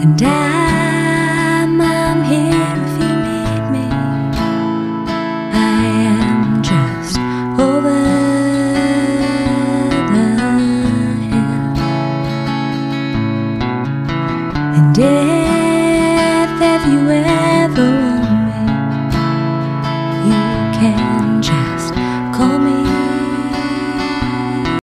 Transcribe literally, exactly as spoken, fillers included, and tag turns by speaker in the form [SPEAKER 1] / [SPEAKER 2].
[SPEAKER 1] And I'm, I'm here if you need me. I am just over the hill. And if, if you will